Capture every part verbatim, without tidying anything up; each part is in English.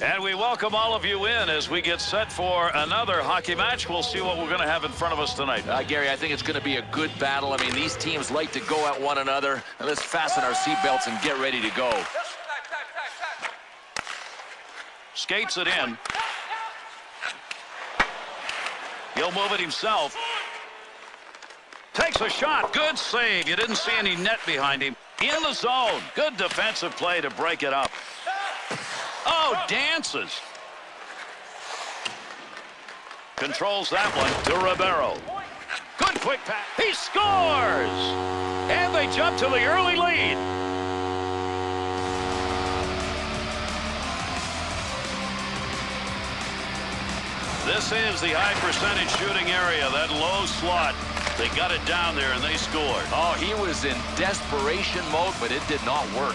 And we welcome all of you in as we get set for another hockey match. We'll see what we're going to have in front of us tonight. Uh, Gary, I think it's going to be a good battle. I mean, these teams like to go at one another. And let's fasten our seatbelts and get ready to go. Skates it in. He'll move it himself. Takes a shot. Good save. You didn't see any net behind him. In the zone. Good defensive play to break it up. Oh, dances. Controls that one to Ribeiro. Good quick pass. He scores! And they jump to the early lead. This is the high percentage shooting area, that low slot. They got it down there and they scored. Oh, he was in desperation mode, but it did not work.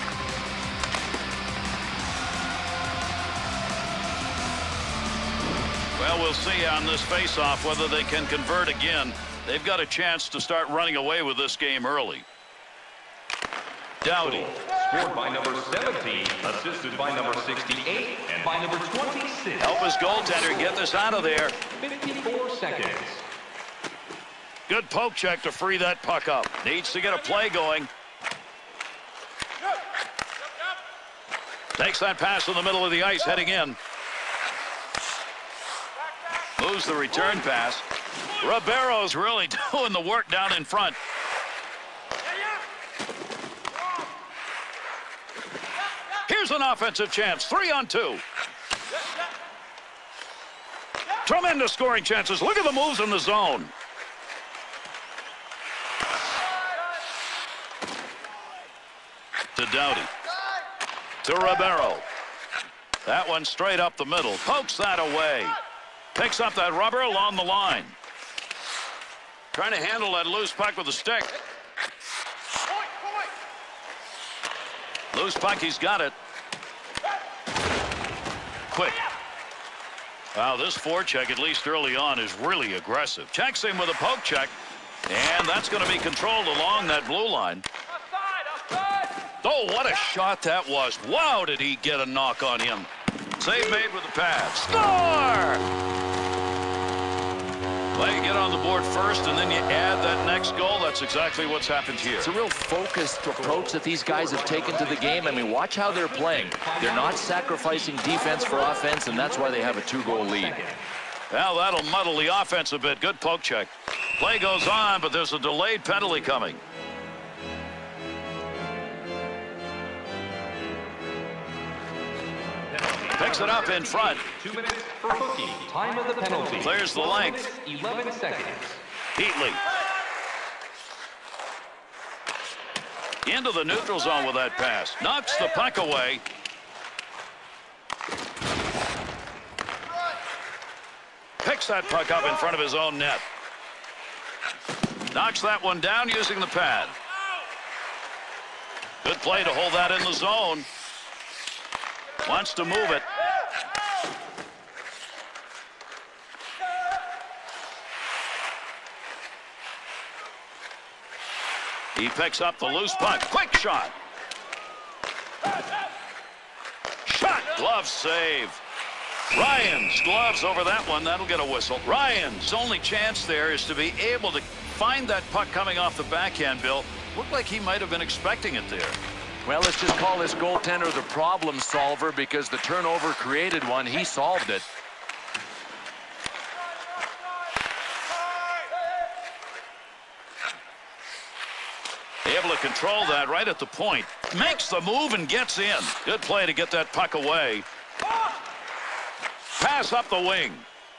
Well, we'll see on this face-off whether they can convert again. They've got a chance to start running away with this game early. Doughty. Scored by number seventeen, assisted by number sixty-eight, and by number twenty-six. Help his goaltender get this out of there. fifty-four seconds. Good poke check to free that puck up. Needs to get a play going. Takes that pass in the middle of the ice, heading in. Moves the return pass. Ribeiro's really doing the work down in front. Here's an offensive chance. Three on two. Tremendous scoring chances. Look at the moves in the zone. To Doughty. To Ribeiro. That one straight up the middle. Pokes that away. Picks up that rubber along the line. Trying to handle that loose puck with a stick. Loose puck, he's got it. Quick. Wow, this forecheck, at least early on, is really aggressive. Checks him with a poke check. And that's going to be controlled along that blue line. Oh, what a shot that was. Wow, did he get a knock on him. Save made with the pad. Score! Well, you get on the board first, and then you add that next goal. That's exactly what's happened here. It's a real focused approach that these guys have taken to the game. I mean, watch how they're playing. They're not sacrificing defense for offense, and that's why they have a two-goal lead. Well, that'll muddle the offense a bit. Good poke check. Play goes on, but there's a delayed penalty coming. Picks it up in front. Two minutes for hooking. Time of the penalty. Clears the length. eleven seconds. Heatley. Into the neutral zone with that pass. Knocks the puck away. Picks that puck up in front of his own net. Knocks that one down using the pad. Good play to hold that in the zone. Wants to move it. He picks up the loose puck. Quick shot. Shot. Glove save. Ryan's gloves over that one. That'll get a whistle. Ryan's only chance there is to be able to find that puck coming off the backhand, Bill. Looked like he might have been expecting it there. Well, let's just call this goaltender the problem solver, because the turnover created one. He solved it. Able to control that right at the point. Makes the move and gets in. Good play to get that puck away. Pass up the wing.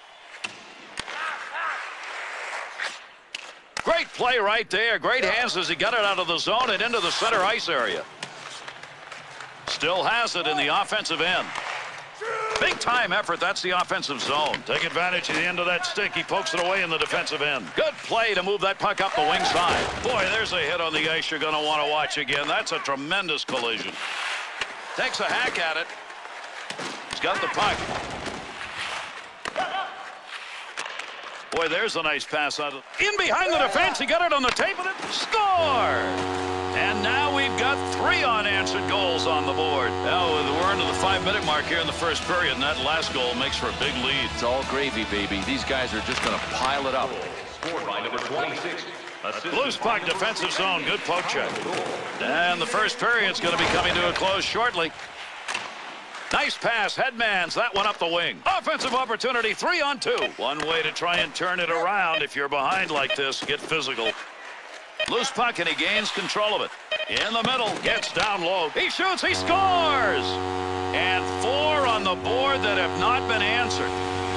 Great play right there. Great hands as he got it out of the zone and into the center ice area. Still has it in the offensive end. Big time effort. That's the offensive zone. Take advantage of the end of that stick. He pokes it away in the defensive end. Good play to move that puck up the wing side. Boy, there's a hit on the ice you're going to want to watch again. That's a tremendous collision. Takes a hack at it. He's got the puck. Boy, there's a nice pass out. In behind the defense, he got it on the tape of it. Score! And now we've got three unanswered goals on the board. Now we're into the five-minute mark here in the first period, and that last goal makes for a big lead. It's all gravy, baby. These guys are just going to pile it up. Scored by number twenty-six. Loose puck, defensive zone. Good poke check. And the first period's going to be coming to a close shortly. Nice pass, Headmans, that one up the wing. Offensive opportunity, three on two. One way to try and turn it around. If you're behind like this, get physical. Loose puck, and he gains control of it. In the middle, gets down low. He shoots, he scores! And four on the board that have not been answered.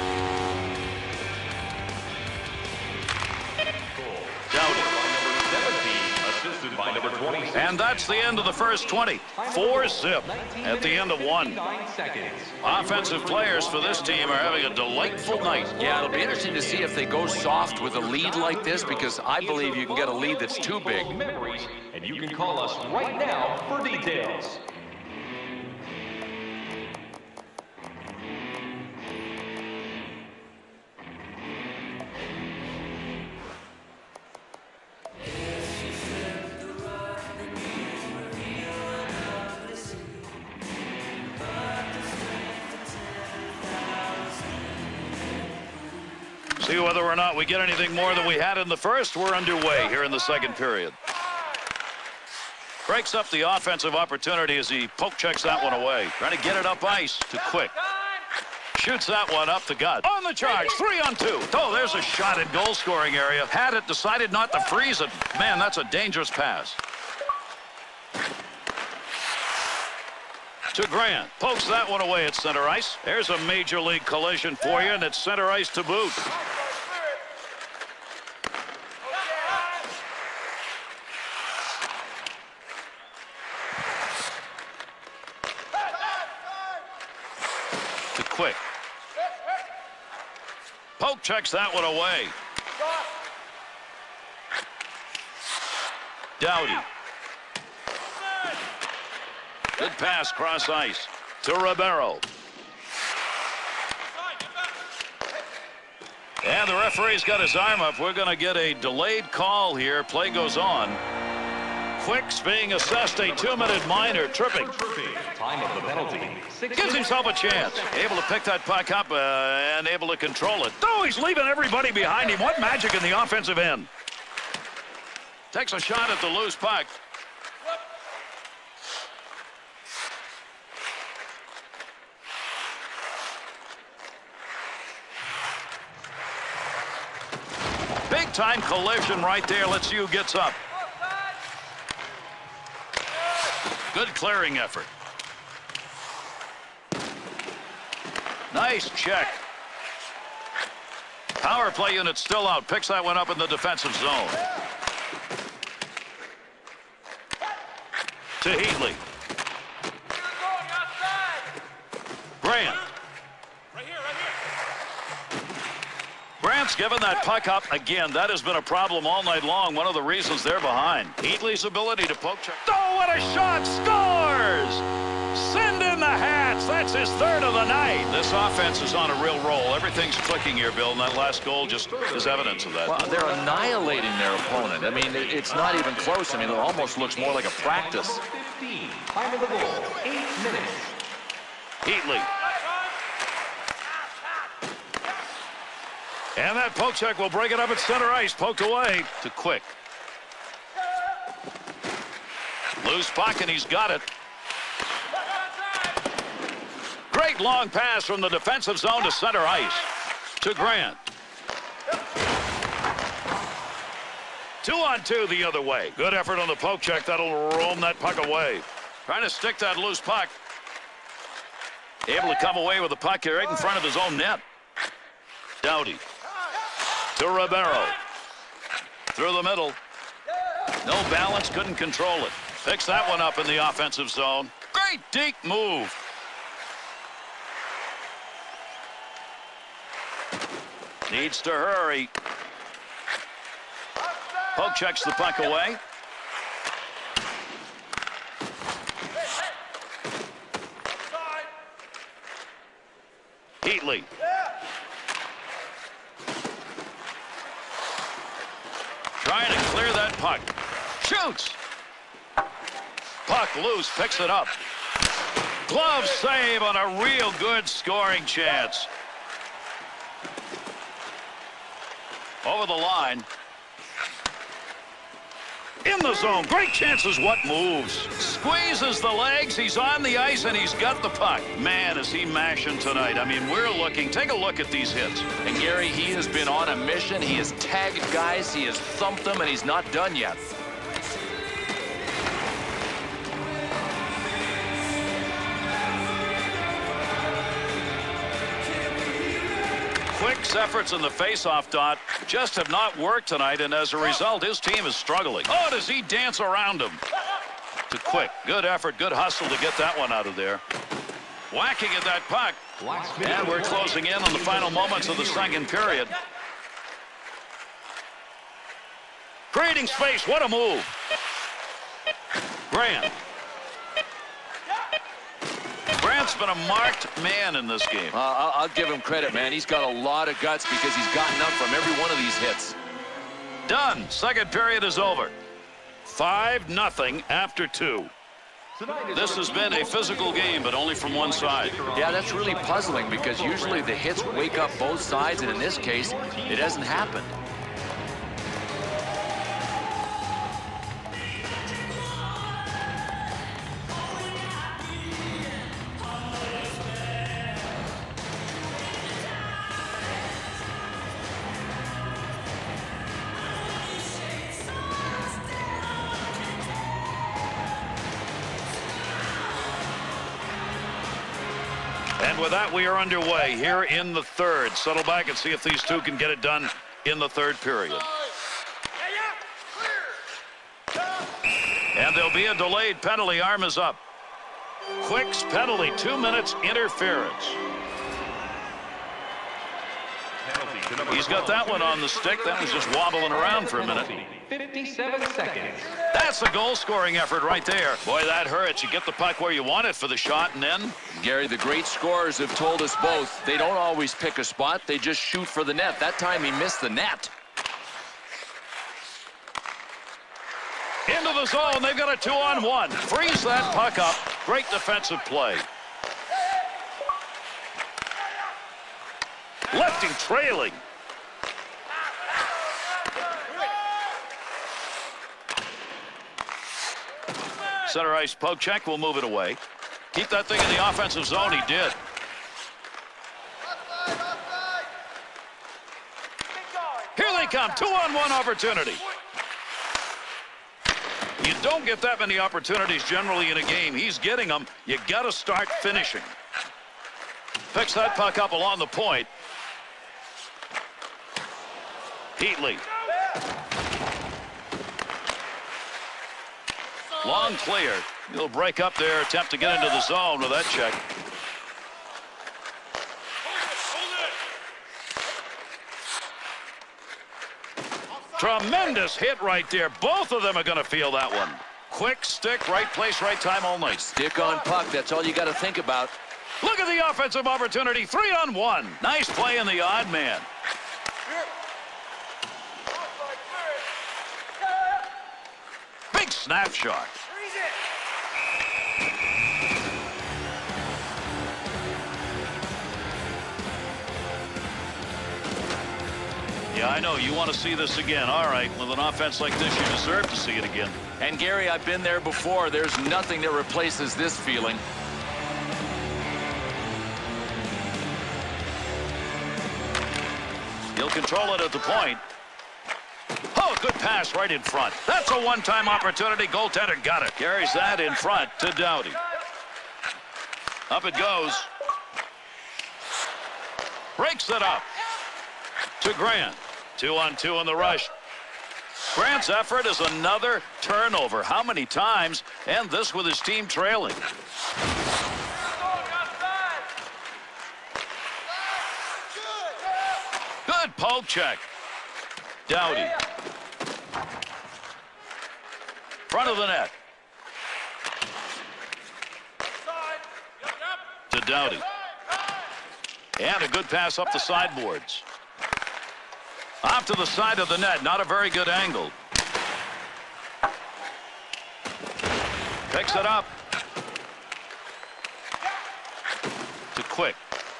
Doughty. Assisted by number twenty-six. And that's the end of the first twenty. Four zip at the end of one. Offensive players for this team are having a delightful night. Yeah, it'll be interesting to see if they go soft with a lead like this, because I believe you can get a lead that's too big. Memories, and you can call us right now for details. See whether or not we get anything more than we had in the first. We're underway here in the second period. Breaks up the offensive opportunity as he poke checks that one away. Trying to get it up ice to Quick. Shoots that one up the gut. On the charge, three on two. Oh, there's a shot in goal scoring area. Had it, decided not to freeze it. Man, that's a dangerous pass. To Grant. Pokes that one away at center ice. There's a major league collision for you, and it's center ice to boot. To Quick. Poke checks that one away. Doughty. Good pass cross ice to Ribeiro. And the referee's got his arm up. We're going to get a delayed call here. Play goes on. Quick's being assessed a two-minute minor tripping. Time of the penalty. Gives himself a chance. Able to pick that puck up uh, and able to control it. Oh, he's leaving everybody behind him. What magic in the offensive end. Takes a shot at the loose puck. Big-time collision right there. Let's see who gets up. Good clearing effort. Nice check. Power play unit still out. Picks that one up in the defensive zone. To Heatley. Grant. Grant's given that puck up again. That has been a problem all night long. One of the reasons they're behind. Heatley's ability to poke check. Oh, what a shot! Scores! Send in the hats. That's his third of the night. This offense is on a real roll. Everything's clicking here, Bill, and that last goal just is evidence of that. Well, they're annihilating their opponent. I mean, it's not even close. I mean, it almost looks more like a practice. fifteen. Time of the goal. Eight minutes. Heatley. And that poke check will break it up at center ice. Poked away to Quick. Loose puck, and he's got it. Great long pass from the defensive zone to center ice. To Grant. Two on two the other way. Good effort on the poke check. That'll roam that puck away. Trying to stick that loose puck. Able to come away with the puck here right in front of his own net. Doughty. To Ribeiro. Through the middle. No balance, couldn't control it. Picks that one up in the offensive zone. Great deep move. Needs to hurry. Poke checks the puck away. Heatley. Trying to clear that puck. Shoots. Puck loose, picks it up. Glove save on a real good scoring chance. Over the line. In the zone. Great chances. What moves? Squeezes the legs. He's on the ice, and he's got the puck. Man, is he mashing tonight. I mean, we're looking. Take a look at these hits. And, Gary, he has been on a mission. He has tagged guys. He has thumped them, and he's not done yet. Quick's efforts in the face-off dot just have not worked tonight, and as a result, his team is struggling. Oh, does he dance around him? To Quick. Good effort, good hustle to get that one out of there. Whacking at that puck. And we're closing in on the final moments of the second period. Creating space. What a move. Grant. Grant's been a marked man in this game. Uh, I'll, I'll give him credit, man. He's got a lot of guts because he's gotten up from every one of these hits. Done. Second period is over. five nothing after two. This has been a physical game, but only from one side. Yeah, that's really puzzling because usually the hits wake up both sides, and in this case, it hasn't happened. And with that, we are underway here in the third. Settle back and see if these two can get it done in the third period. And there'll be a delayed penalty. Arm is up. Quick's penalty, two minutes interference. He's got that one on the stick. That was just wobbling around for a minute. fifty-seven seconds. That's a goal-scoring effort right there. Boy, that hurts. You get the puck where you want it for the shot, and then... Gary, the great scorers have told us both they don't always pick a spot. They just shoot for the net. That time he missed the net. Into the zone. They've got a two-on-one. Freeze that puck up. Great defensive play. Lefting trailing. Center ice poke check. We'll move it away. Keep that thing in the offensive zone. He did. Here they come. Two-on-one opportunity. You don't get that many opportunities generally in a game. He's getting them. You got to start finishing. Picks that puck up along the point. Heatley. Long clear. He'll break up there, attempt to get into the zone with that check. Tremendous hit right there. Both of them are going to feel that one. Quick stick, right place, right time all night. Stick on puck. That's all you got to think about. Look at the offensive opportunity. Three on one. Nice play in the odd man. Big snapshot. Yeah, I know. You want to see this again. All right. With an offense like this, you deserve to see it again. And, Gary, I've been there before. There's nothing that replaces this feeling. He'll control it at the point. Oh, good pass right in front. That's a one-time opportunity. Goaltender got it. Carries that in front to Doughty. Up it goes. Breaks it up to Grant. Two on two on the rush. Grant's effort is another turnover. How many times? And this with his team trailing. Good poke check. Doughty. Front of the net. To Doughty. And a good pass up the sideboards. Off to the side of the net. Not a very good angle. Picks it up. To Quick.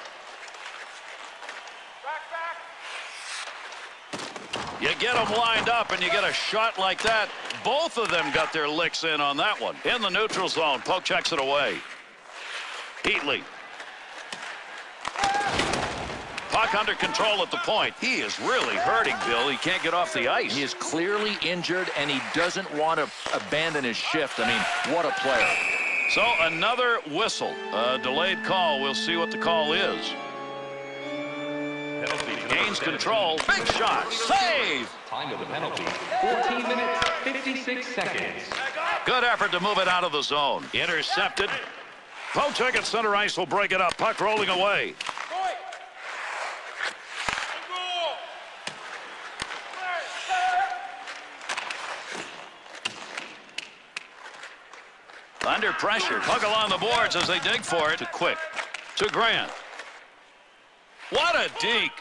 You get them lined up and you get a shot like that. Both of them got their licks in on that one. In the neutral zone. Poke checks it away. Heatley. Puck under control at the point. He is really hurting, Bill. He can't get off the ice. He is clearly injured, and he doesn't want to abandon his shift. I mean, what a player. So another whistle. A delayed call. We'll see what the call is. Gains control. Big shot. Save. Time of the penalty, fourteen minutes, fifty-six seconds. Good effort to move it out of the zone. Intercepted. Pochek at center ice will break it up. Puck rolling away. Under pressure. Puck along the boards as they dig for it. To Quick. To Grant. What a deke.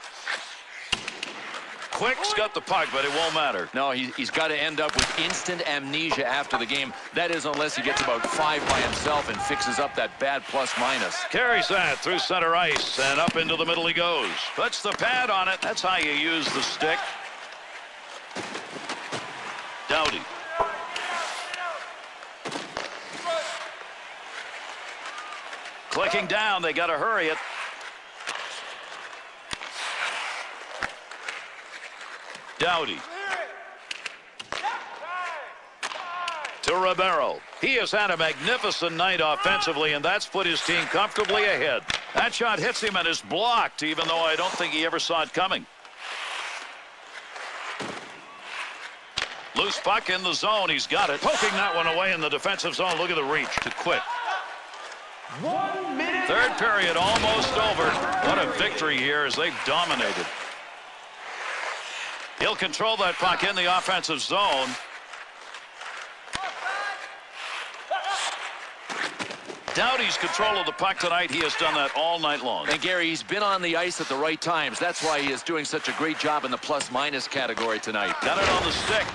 Quick's got the puck, but it won't matter. No, he, he's got to end up with instant amnesia after the game. That is unless he gets about five by himself and fixes up that bad plus-minus. Carries that through center ice, and up into the middle he goes. Puts the pad on it. That's how you use the stick. Doughty. Clicking down. They got to hurry it. Doughty. To Ribeiro. He has had a magnificent night offensively, and that's put his team comfortably ahead. That shot hits him and is blocked, even though I don't think he ever saw it coming. Loose puck in the zone. He's got it. Poking that one away in the defensive zone. Look at the reach. To Quick. One minute. Third period almost over. What a victory here as they've dominated. He'll control that puck in the offensive zone. Doughty's control of the puck tonight. He has done that all night long. And Gary, he's been on the ice at the right times. That's why he is doing such a great job in the plus-minus category tonight. Got it on the stick.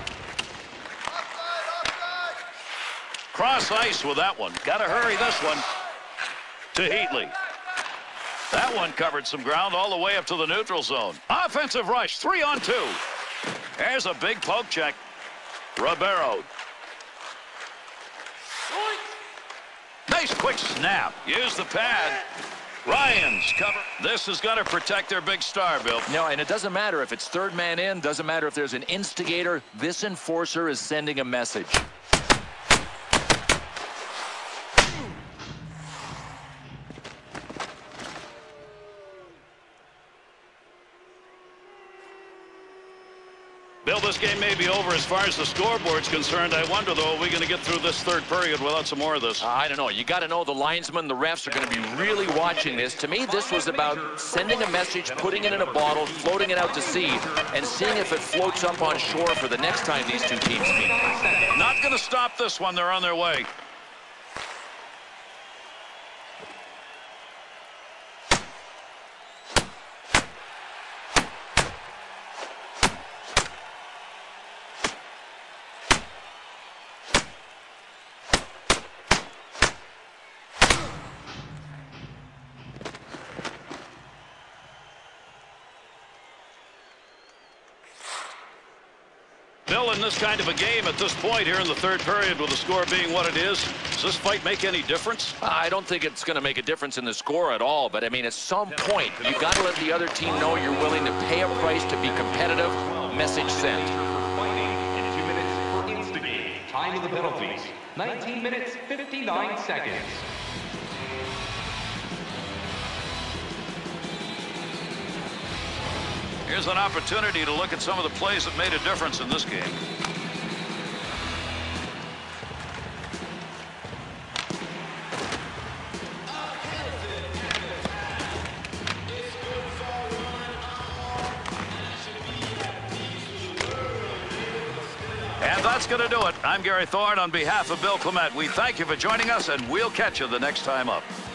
Cross ice with that one. Got to hurry this one. To Heatley. That one covered some ground all the way up to the neutral zone. Offensive rush, three on two. There's a big poke check. Ribeiro. Nice quick snap. Use the pad. Ryan's cover. This is going to protect their big star, Bill. No, and it doesn't matter if it's third man in. Doesn't matter if there's an instigator. This enforcer is sending a message. Bill, this game may be over as far as the scoreboard's concerned. I wonder, though, are we going to get through this third period without some more of this? Uh, I don't know. You got to know the linesmen, the refs are going to be really watching this. To me, this was about sending a message, putting it in a bottle, floating it out to sea, and seeing if it floats up on shore for the next time these two teams meet. Not going to stop this one. They're on their way. Bill, in this kind of a game at this point here in the third period with the score being what it is, does this fight make any difference? I don't think it's going to make a difference in the score at all, but I mean, at some point, you got to let the other team know you're willing to pay a price to be competitive. Message sent. Fighting in two minutes for instigate. Time of the penalties, nineteen minutes, fifty-nine seconds. Here's an opportunity to look at some of the plays that made a difference in this game. And that's going to do it. I'm Gary Thorne on behalf of Bill Clement. We thank you for joining us, and we'll catch you the next time up.